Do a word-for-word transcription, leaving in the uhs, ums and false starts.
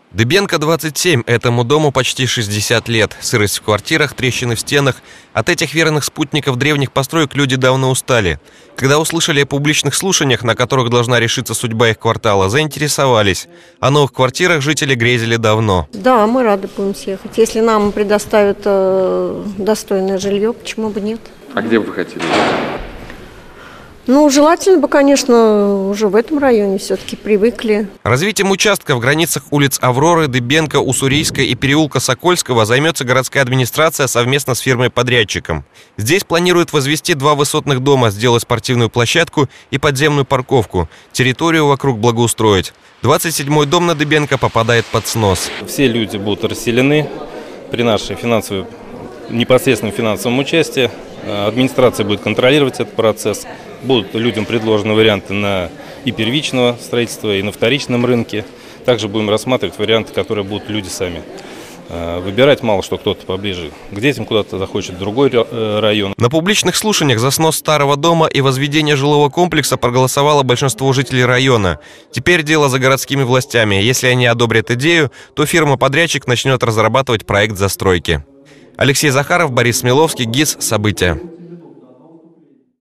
Дыбенко, двадцать семь. Этому дому почти шестьдесят лет. Сырость в квартирах, трещины в стенах. От этих верных спутников древних построек люди давно устали. Когда услышали о публичных слушаниях, на которых должна решиться судьба их квартала, заинтересовались. О новых квартирах жители грезили давно. Да, мы рады будем съехать. Если нам предоставят э, достойное жилье, почему бы нет? А где бы вы хотели? Ну, желательно бы, конечно, уже в этом районе все-таки привыкли. Развитием участка в границах улиц Авроры, Дыбенко, Уссурийска и переулка Сокольского займется городская администрация совместно с фирмой-подрядчиком. Здесь планируют возвести два высотных дома, сделать спортивную площадку и подземную парковку. Территорию вокруг благоустроить. двадцать седьмой дом на Дыбенко попадает под снос. Все люди будут расселены при нашей финансовой, непосредственном финансовом участии. Администрация будет контролировать этот процесс. Будут людям предложены варианты на и первичного строительства, и на вторичном рынке. Также будем рассматривать варианты, которые будут люди сами выбирать. Мало что кто-то поближе к детям куда-то захочет в другой район. На публичных слушаниях за снос старого дома и возведение жилого комплекса проголосовало большинство жителей района. Теперь дело за городскими властями. Если они одобрят идею, то фирма-подрядчик начнет разрабатывать проект застройки. Алексей Захаров, Борис Смеловский, ГИС «События».